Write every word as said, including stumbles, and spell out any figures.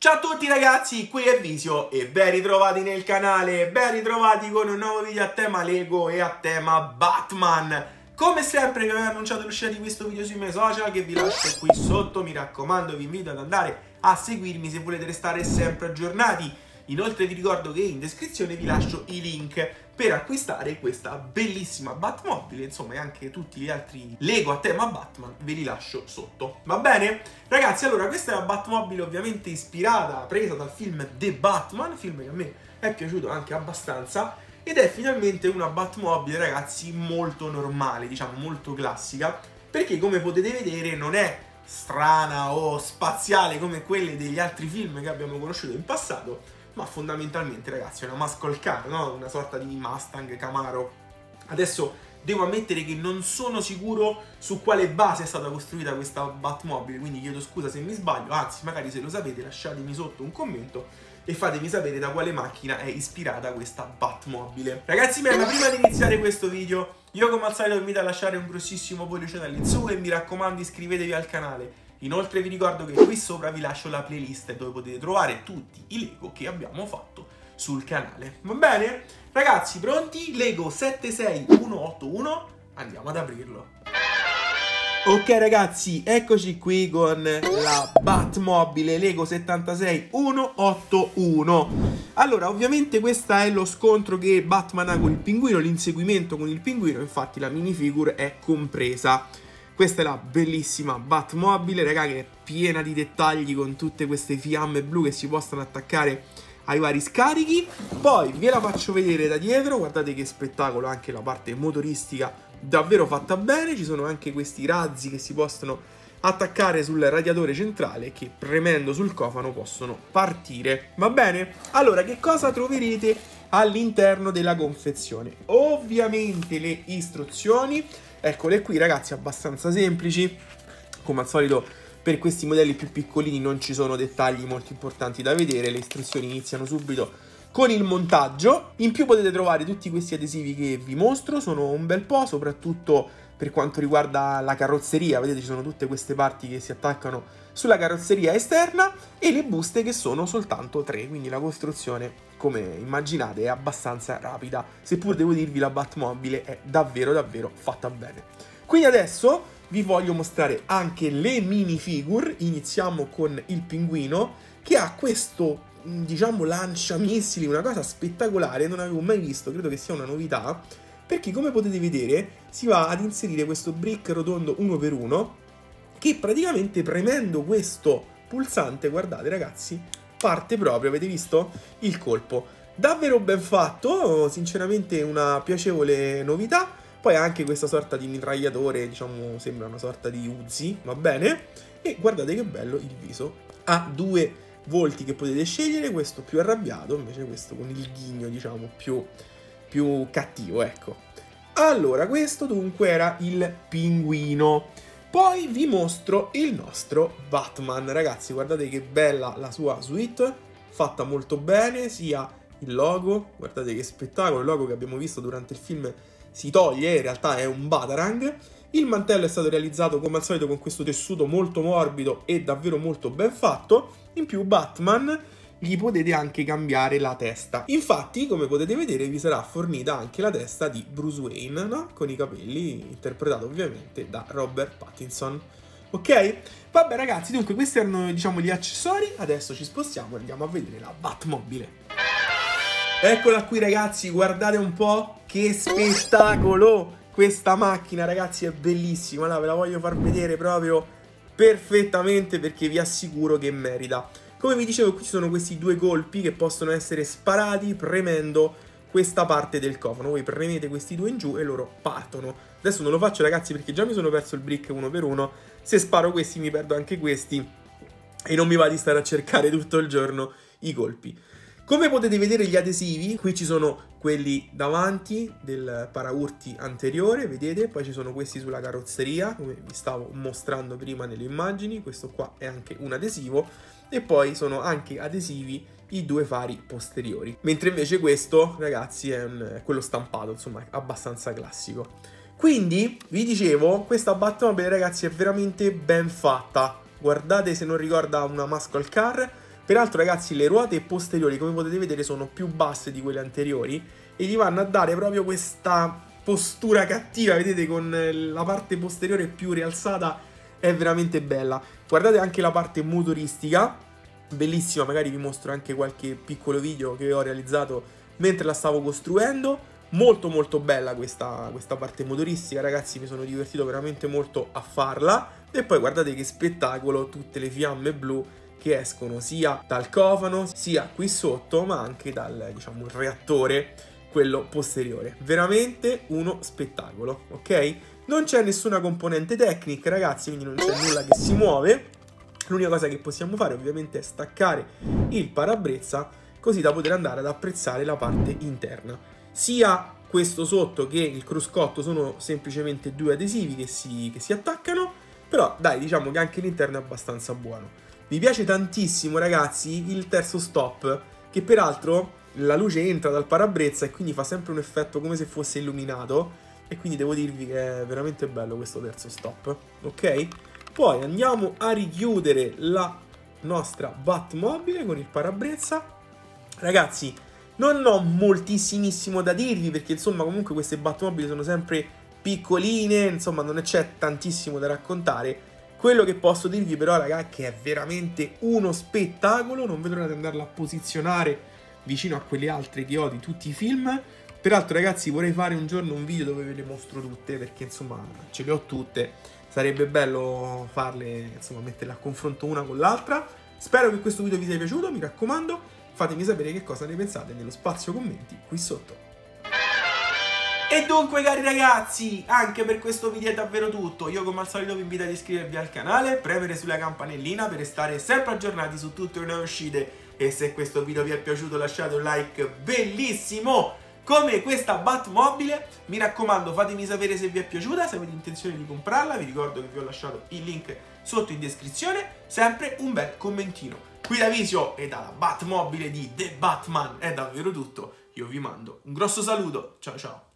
Ciao a tutti ragazzi, qui è Visio e ben ritrovati nel canale, ben ritrovati con un nuovo video a tema Lego e a tema Batman. Come sempre vi avevo annunciato l'uscita di questo video sui miei social che vi lascio qui sotto, mi raccomando vi invito ad andare a seguirmi se volete restare sempre aggiornati. Inoltre vi ricordo che in descrizione vi lascio i link per acquistare questa bellissima Batmobile, insomma, e anche tutti gli altri Lego a tema Batman ve li lascio sotto. Va bene? Ragazzi, allora questa è la Batmobile ovviamente ispirata, presa dal film The Batman, film che a me è piaciuto anche abbastanza, ed è finalmente una Batmobile, ragazzi, molto normale, diciamo molto classica, perché come potete vedere non è strana o spaziale come quelle degli altri film che abbiamo conosciuto in passato, ma fondamentalmente, ragazzi, è una muscle car, no? Una sorta di Mustang, Camaro. Adesso devo ammettere che non sono sicuro su quale base è stata costruita questa Batmobile, quindi chiedo scusa se mi sbaglio, anzi, magari se lo sapete lasciatemi sotto un commento e fatemi sapere da quale macchina è ispirata questa Batmobile. Ragazzi miei, ma prima di iniziare questo video, io come al solito vi invito a lasciare un grossissimo pollice in su e mi raccomando iscrivetevi al canale. Inoltre vi ricordo che qui sopra vi lascio la playlist dove potete trovare tutti i Lego che abbiamo fatto sul canale. Va bene? Ragazzi, pronti? Lego sette sei uno otto uno, andiamo ad aprirlo. Ok ragazzi, eccoci qui con la Batmobile Lego settantasei uno otto uno. Allora, ovviamente questo è lo scontro che Batman ha con il pinguino, l'inseguimento con il pinguino, infatti la minifigure è compresa. Questa è la bellissima Batmobile, raga, che è piena di dettagli con tutte queste fiamme blu che si possono attaccare ai vari scarichi. Poi ve la faccio vedere da dietro, guardate che spettacolo, anche la parte motoristica davvero fatta bene. Ci sono anche questi razzi che si possono attaccare sul radiatore centrale che premendo sul cofano possono partire. Va bene? Allora, che cosa troverete all'interno della confezione? Ovviamente le istruzioni. Eccole qui ragazzi, abbastanza semplici, come al solito per questi modelli più piccolini non ci sono dettagli molto importanti da vedere, le istruzioni iniziano subito con il montaggio. In più potete trovare tutti questi adesivi che vi mostro, sono un bel po', soprattutto per quanto riguarda la carrozzeria, vedete ci sono tutte queste parti che si attaccano sulla carrozzeria esterna e le buste che sono soltanto tre, quindi la costruzione, come immaginate, è abbastanza rapida, seppur devo dirvi la Batmobile è davvero davvero fatta bene. Quindi adesso vi voglio mostrare anche le minifigure. Iniziamo con il pinguino che ha questo, diciamo, lanciamissili, una cosa spettacolare, non avevo mai visto, credo che sia una novità, perché come potete vedere si va ad inserire questo brick rotondo uno per uno che praticamente premendo questo pulsante, guardate ragazzi, parte proprio, avete visto? Il colpo. Davvero ben fatto, sinceramente una piacevole novità. Poi ha anche questa sorta di mitragliatore, diciamo, sembra una sorta di Uzi, va bene? E guardate che bello il viso. Ha due volti che potete scegliere, questo più arrabbiato, invece questo con il ghigno, diciamo, più, più cattivo, ecco. Allora, questo dunque era il pinguino. Poi vi mostro il nostro Batman, ragazzi, guardate che bella la sua suite, fatta molto bene, sia il logo, guardate che spettacolo, il logo che abbiamo visto durante il film si toglie, in realtà è un Batarang. Il mantello è stato realizzato come al solito con questo tessuto molto morbido e davvero molto ben fatto. In più Batman gli potete anche cambiare la testa. Infatti, come potete vedere, vi sarà fornita anche la testa di Bruce Wayne, no? Con i capelli, interpretato ovviamente da Robert Pattinson. Ok? Vabbè ragazzi, dunque questi erano, diciamo, gli accessori. Adesso ci spostiamo e andiamo a vedere la Batmobile. Eccola qui ragazzi, guardate un po' che spettacolo! Questa macchina ragazzi è bellissima, no? Ve la voglio far vedere proprio perfettamente perché vi assicuro che merita. Come vi dicevo, qui ci sono questi due colpi che possono essere sparati premendo questa parte del cofano. Voi premete questi due in giù e loro partono. Adesso non lo faccio ragazzi perché già mi sono perso il brick uno per uno. Se sparo questi mi perdo anche questi e non mi va di stare a cercare tutto il giorno i colpi. Come potete vedere gli adesivi, qui ci sono quelli davanti del paraurti anteriore, vedete? Poi ci sono questi sulla carrozzeria, come vi stavo mostrando prima nelle immagini. Questo qua è anche un adesivo. E poi sono anche adesivi i due fari posteriori. Mentre invece questo, ragazzi, è, un, è quello stampato, insomma, è abbastanza classico. Quindi, vi dicevo, questa Batmobile, ragazzi, è veramente ben fatta. Guardate, se non ricorda una muscle car, Peraltro ragazzi le ruote posteriori come potete vedere sono più basse di quelle anteriori e gli vanno a dare proprio questa postura cattiva, vedete, con la parte posteriore più rialzata, è veramente bella. Guardate anche la parte motoristica, bellissima, magari vi mostro anche qualche piccolo video che ho realizzato mentre la stavo costruendo. Molto molto bella questa, questa parte motoristica, ragazzi, mi sono divertito veramente molto a farla. E poi guardate che spettacolo, tutte le fiamme blu che escono sia dal cofano, sia qui sotto, ma anche dal, diciamo, il reattore, quello posteriore. Veramente uno spettacolo, ok? Non c'è nessuna componente tecnica, ragazzi, quindi non c'è nulla che si muove. L'unica cosa che possiamo fare ovviamente è staccare il parabrezza, così da poter andare ad apprezzare la parte interna. Sia questo sotto che il cruscotto sono semplicemente due adesivi che si, che si attaccano, però dai, diciamo che anche l'interno è abbastanza buono. Mi piace tantissimo, ragazzi, il terzo stop, che peraltro la luce entra dal parabrezza e quindi fa sempre un effetto come se fosse illuminato, e quindi devo dirvi che è veramente bello questo terzo stop, ok? Poi andiamo a richiudere la nostra Batmobile con il parabrezza. Ragazzi, non ho moltissimissimo da dirvi perché insomma comunque queste Batmobili sono sempre piccoline, insomma non c'è tantissimo da raccontare. Quello che posso dirvi però, ragazzi, che è veramente uno spettacolo, non vedo l'ora di andarla a posizionare vicino a quelle altre che ho di tutti i film. Peraltro, ragazzi, vorrei fare un giorno un video dove ve le mostro tutte, perché insomma ce le ho tutte. Sarebbe bello farle, insomma, metterle a confronto una con l'altra. Spero che questo video vi sia piaciuto, mi raccomando, fatemi sapere che cosa ne pensate nello spazio commenti qui sotto. E dunque, cari ragazzi, anche per questo video è davvero tutto. Io come al solito vi invito ad iscrivervi al canale, premere sulla campanellina per restare sempre aggiornati su tutte le nuove uscite. E se questo video vi è piaciuto lasciate un like bellissimo come questa Batmobile. Mi raccomando, fatemi sapere se vi è piaciuta, se avete intenzione di comprarla. Vi ricordo che vi ho lasciato il link sotto in descrizione. Sempre un bel commentino. Qui da Visio e dalla Batmobile di The Batman è davvero tutto. Io vi mando un grosso saluto, ciao ciao.